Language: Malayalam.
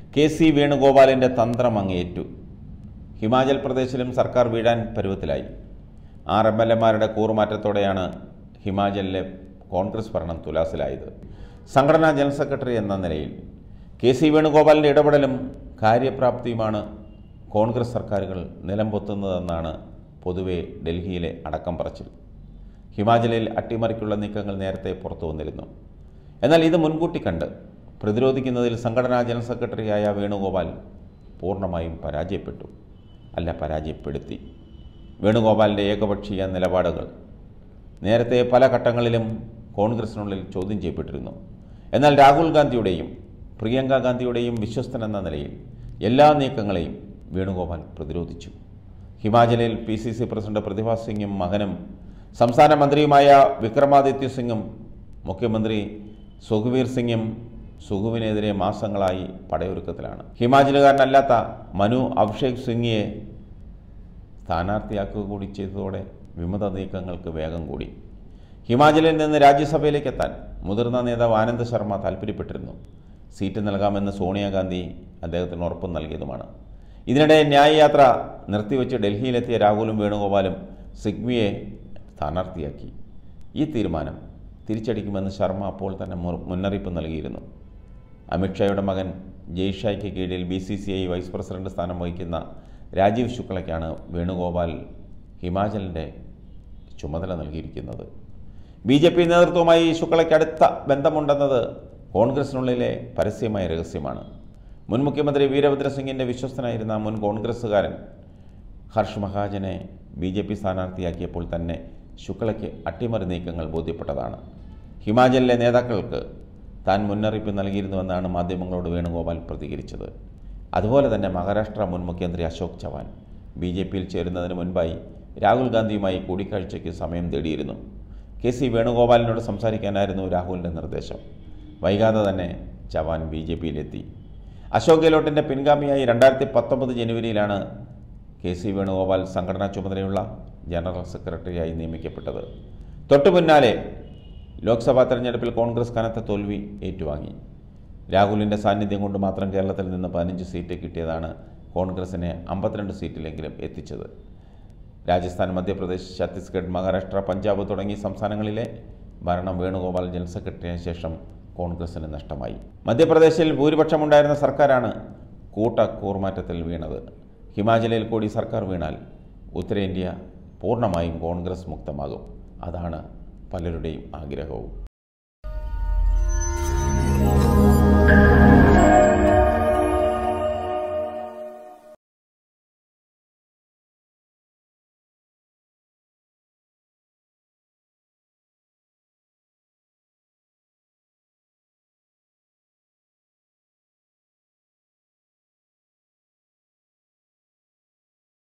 കെ.സി. വേണുഗോപാലിൻ്റെ തന്ത്രം അങ്ങേറ്റു. ഹിമാചൽ പ്രദേശിലും സർക്കാർ വീഴാൻ പരുവത്തിലായി. 6 MLA-മാരുടെ കൂറുമാറ്റത്തോടെയാണ് ഹിമാചലിലെ കോൺഗ്രസ് ഭരണം തുലാസിലായത്. സംഘടനാ ജനറൽ സെക്രട്ടറി എന്ന നിലയിൽ കെ.സി. വേണുഗോപാലിൻ്റെ ഇടപെടലും കാര്യപ്രാപ്തിയുമാണ് കോൺഗ്രസ് സർക്കാരുകൾ നിലംപൊത്തുന്നതെന്നാണ് പൊതുവെ ഡൽഹിയിലെ അടക്കം പറച്ചിൽ. ഹിമാചലിൽ അട്ടിമറിക്കുള്ള നീക്കങ്ങൾ നേരത്തെ പുറത്തു വന്നിരുന്നു. എന്നാൽ ഇത് മുൻകൂട്ടി കണ്ട് പ്രതിരോധിക്കുന്നതിൽ സംഘടനാ ജനറൽ സെക്രട്ടറിയായ വേണുഗോപാൽ പൂർണ്ണമായും പരാജയപ്പെടുത്തി. വേണുഗോപാലിൻ്റെ ഏകപക്ഷീയ നിലപാടുകൾ നേരത്തെ പല ഘട്ടങ്ങളിലും കോൺഗ്രസിനുള്ളിൽ ചോദ്യം ചെയ്യപ്പെട്ടിരുന്നു. എന്നാൽ രാഹുൽ ഗാന്ധിയുടെയും പ്രിയങ്ക ഗാന്ധിയുടെയും വിശ്വസ്തൻ എന്ന നിലയിൽ എല്ലാ നീക്കങ്ങളെയും വേണുഗോപാൽ പ്രതിരോധിച്ചു. ഹിമാചലിൽ PCC പ്രസിഡന്റ് പ്രതിഭാസ് സിംഗും മകനും സംസ്ഥാന മന്ത്രിയുമായ വിക്രമാദിത്യ സിംഗും മുഖ്യമന്ത്രി സുഖ്വീർ സിംഗും സുഖുവിനെതിരെ മാസങ്ങളായി പടയൊരുക്കത്തിലാണ്. ഹിമാചലുകാരനല്ലാത്ത മനു അഭിഷേക് സിംഗിയെ സ്ഥാനാർത്ഥിയാക്കുക കൂടി ചെയ്തതോടെ വിമത നീക്കങ്ങൾക്ക് വേഗം കൂടി. ഹിമാചലിൽ നിന്ന് രാജ്യസഭയിലേക്ക് എത്താൻ മുതിർന്ന നേതാവ് ആനന്ദ് ശർമ്മ താൽപ്പര്യപ്പെട്ടിരുന്നു. സീറ്റ് നൽകാമെന്ന് സോണിയാഗാന്ധി അദ്ദേഹത്തിന് ഉറപ്പ് നൽകിയതുമാണ്. ഇതിനിടെ ന്യായ് യാത്ര നിർത്തിവെച്ച് ഡൽഹിയിലെത്തിയ രാഹുലും വേണുഗോപാലും സിഗ്വിയെ സ്ഥാനാർത്ഥിയാക്കി. ഈ തീരുമാനം തിരിച്ചടിക്കുമെന്ന് ശർമ്മ അപ്പോൾ തന്നെ മുന്നറിയിപ്പ് നൽകിയിരുന്നു. അമിത്ഷായുടെ മകൻ ജയ്ഷായ്ക്ക് കീഴിൽ BCCI വൈസ് പ്രസിഡന്റ് സ്ഥാനം വഹിക്കുന്ന രാജീവ് ശുക്ലയ്ക്കാണ് വേണുഗോപാൽ ഹിമാചലിൻ്റെ ചുമതല നൽകിയിരിക്കുന്നത്. BJP നേതൃത്വവുമായി ശുക്ലയ്ക്ക് അടുത്ത ബന്ധമുണ്ടെന്നത് കോൺഗ്രസിനുള്ളിലെ പരസ്യമായ രഹസ്യമാണ്. മുൻ മുഖ്യമന്ത്രി വീരഭദ്ര സിംഗിൻ്റെ വിശ്വസ്തനായിരുന്ന മുൻ കോൺഗ്രസ്സുകാരൻ ഹർഷ് മഹാജനെ BJP സ്ഥാനാർത്ഥിയാക്കിയപ്പോൾ തന്നെ ശുക്ലയ്ക്ക് അട്ടിമറി നീക്കങ്ങൾ ബോധ്യപ്പെട്ടതാണ്. ഹിമാചലിലെ നേതാക്കൾക്ക് താൻ മുന്നറിയിപ്പ് നൽകിയിരുന്നുവെന്നാണ് മാധ്യമങ്ങളോട് വേണുഗോപാൽ പ്രതികരിച്ചത്. അതുപോലെ തന്നെ മഹാരാഷ്ട്ര മുൻ മുഖ്യമന്ത്രി അശോക് ചവാൻ BJPയിൽ ചേരുന്നതിന് മുൻപായി രാഹുൽ ഗാന്ധിയുമായി കൂടിക്കാഴ്ചയ്ക്ക് സമയം തേടിയിരുന്നു. കെ.സി. വേണുഗോപാലിനോട് സംസാരിക്കാനായിരുന്നു രാഹുലിൻ്റെ നിർദ്ദേശം. വൈകാതെ തന്നെ ചവാൻ BJPയിലെത്തി. അശോക് ഗെഹ്ലോട്ടിൻ്റെ പിൻഗാമിയായി 2019 ജനുവരിയിലാണ് കെ.സി. വേണുഗോപാൽ സംഘടനാ ചുമതലയുള്ള ജനറൽ സെക്രട്ടറിയായി നിയമിക്കപ്പെട്ടത്. തൊട്ടു പിന്നാലെ ലോക്സഭാ തെരഞ്ഞെടുപ്പിൽ കോൺഗ്രസ് കനത്ത തോൽവി ഏറ്റുവാങ്ങി. രാഹുലിൻ്റെ സാന്നിധ്യം കൊണ്ട് മാത്രം കേരളത്തിൽ നിന്ന് 15 സീറ്റ് കിട്ടിയതാണ് കോൺഗ്രസിനെ 52 സീറ്റിലെങ്കിലും എത്തിച്ചത്. രാജസ്ഥാൻ, മധ്യപ്രദേശ്, ഛത്തീസ്ഗഡ്, മഹാരാഷ്ട്ര, പഞ്ചാബ് തുടങ്ങിയ സംസ്ഥാനങ്ങളിലെ ഭരണം വേണുഗോപാൽ ജനറൽ സെക്രട്ടറിയായ ശേഷം കോൺഗ്രസിന് നഷ്ടമായി. മധ്യപ്രദേശിൽ ഭൂരിപക്ഷമുണ്ടായിരുന്ന സർക്കാരാണ് കൂറുമാറ്റത്തിൽ വീണത്. ഹിമാചലിൽ കൂടി സർക്കാർ വീണാൽ ഉത്തരേന്ത്യ പൂർണ്ണമായും കോൺഗ്രസ് മുക്തമാകും. അതാണ് പലരുടെയും ആഗ്രഹവും.